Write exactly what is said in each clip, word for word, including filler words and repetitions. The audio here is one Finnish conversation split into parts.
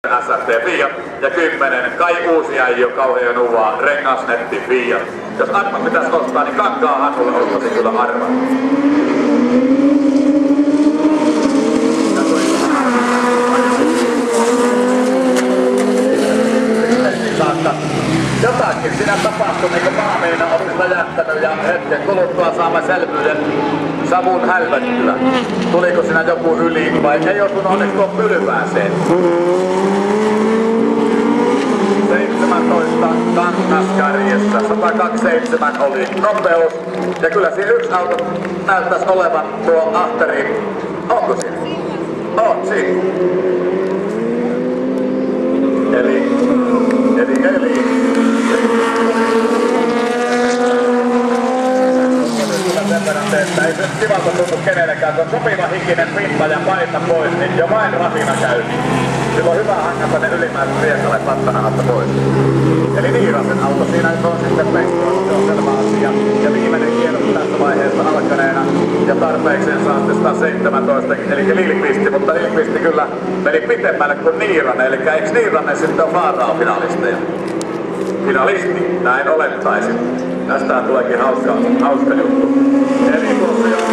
S R T Fiat ja kymmenen Kai Uusia ei ole kauhean uvaa Rengasnetti Fiat. Jos arva pitäisi ostaa, niin Kankaan Hannulle ostaisin kyllä arva. Jotakin siinä tapahtui, niin kuin maamiina olisi räjähtänyt ja hetken kuluttua saamme selvyyden savun hälvettyä. Tuliko siinä joku yli vai ei osunut onneksi tuon pylvääseen? seitsemäntoista Kangas-kärjessä, sata kaksikymmentäseitsemän oli nopeus. Ja kyllä siinä yksi auto näyttäisi olevan tuo ahteri. Onko siinä? On siinä. Eli, eli, eli. Sen verran se, että ei se kivalta tunnu kenellekään. Se on sopiva hikinen pinta ja paita pois, niin jo vain rapina käy. Sillä on hyvä hangata ne ylimääräiset riekalle pattanahasta pois. Eli Niirasen auto siinä nyt on sitten peikkoa, se on selvä asia. Ja viimeinen kierros tässä vaiheessa alkaneena. Ja tarpeekseen saa sitten sata seitsemäntoista, eli Lilkvisti, mutta Lilkvisti kyllä meni pitemmälle kuin Niiranen. Eli eikö Niiranen sitten ole Faarao finalisteja? Finalisti, näin olettaisin. Tästä tuleekin hauska, hauska juttu. Eli tuossa jo...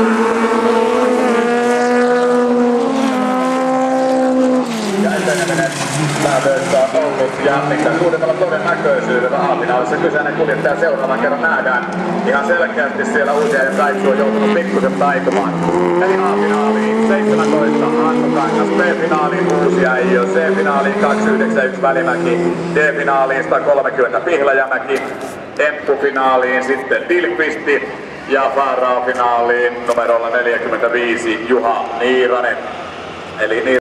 Ja eteneminen päätöissä on ollut ja mitä suurimmalla todennäköisyydellä A-finaalissa kyseinen kuljettaja seuraavan kerran nähdään. Ihan selkeästi siellä Uusia ja Kaitsu on joutunut pikkusen taipumaan. Eli A-finaaliin seitsemäntoista Hannu Kangas, B-finaaliin Uusia ei ole, C-finaaliin kaksisataayhdeksänkymmentäyksi Välimäki, D-finaaliin sata kolmekymmentä Pihlajamäki, Emppu-finaaliin sitten Dilkvisti ja Faarao-finaaliin numerolla neljäkymmentäviisi Juha Niiranen. Eli